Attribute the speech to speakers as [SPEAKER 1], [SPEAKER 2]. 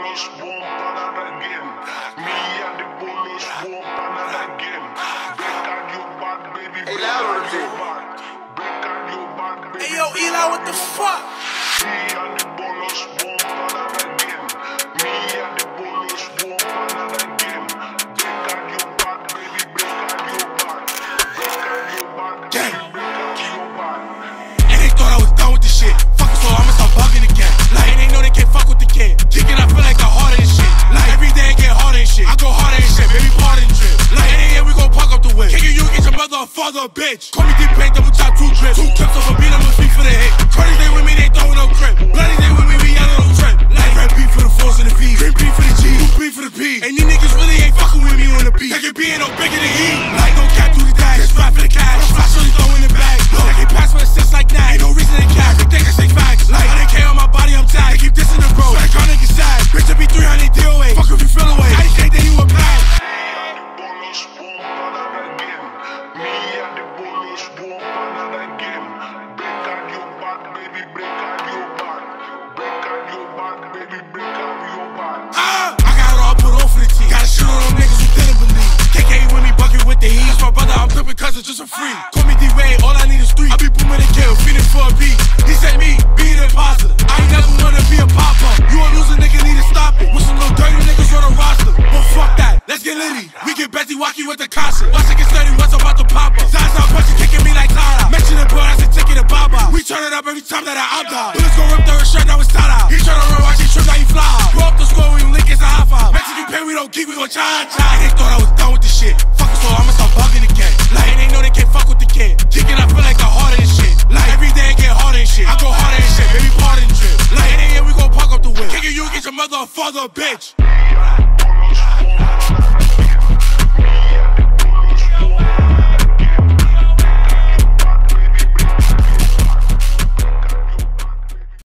[SPEAKER 1] bolos won't parar again. Me and the bolos won't parar again. Break out your back, baby. Break out your back. Break out your back, baby.
[SPEAKER 2] Hey yo, Eli, what the fuck?
[SPEAKER 1] Me and the bolos won't parar again. Me and the bolos won't parar again. Break out your back, baby. Break out your back. Break out your back, baby. Break out your back.
[SPEAKER 2] And they thought I was done with this shit. Fuck it, so I'ma start bugging again. Like, and they know they can't fuck with the kid. Kicking, I feel like the harder and shit. Like, every day I get harder and shit. I go harder and shit, baby, pardon trip. Like, and we gon' park up the whip. Kicking you, get your mother or father a bitch. Call me deep paint, double chop, 2 drips. 2 clips off a beat, I'ma speak for the hit. Cardi stay with me, they throwing no grip. Bloody stay with me, we yelling no trip. Like, red beef for the fours and the V. Green beef for the G, blue beef for the P. And these niggas really ain't fucking with me on the beat. Like, it being no bigger than he. Like, no cap through the dash. Just rap for the cash. Flash only throwing the bag. Like, they pass for assists like that. Ain't no reason to cash. They think I say facts. Like, I K on my body, I'm tagged. They keep dissing the bro. Like, y'all niggas sad. Bitch, I be 300 DOA. Fuck if you feel away. I just think that you a bad.
[SPEAKER 1] Me and the bolos won't parar again. Break out your back, baby. Break out your back. Break out your back, baby. Break out your back.
[SPEAKER 2] I got it all put on for the team. Gotta shit on them niggas who didn't believe. KK with me, bucket with the heat. That's my brother, I'm pimping cousins just for free. Call me D-Ray, all I need is 3. I be booming and kill, feeding for a beat. He said me, be the imposter. I ain't never wanna be a pop-up. You a loser, nigga, need to stop it. With some little dirty niggas on the roster. But fuck that, let's get litty. We get Betty Wacky with the concert. Watch it get steady, what's about to pop up. Zaza punching, kicking me like Tara. Mention the bro, that's a ticket to Baba. We turn it up every time that I opt out. Bullets gon' rip through his shirt, now it's tied out. He tryna run, watch his trip, now he fly out. Go up the score, we link, it's a high five. Mention you pay, we don't keep, we gon' cha-cha. They thought I was done with this shit. Fuck it, so I'ma start bugging again. Like, and they know they can't fuck with the kid. Kicking, I feel like the harder and shit. Like, every day I get harder and shit. I go harder and shit, baby, pardon trip. Like, and we gon' park up the whip. Kicking you, get your mother or father a bitch.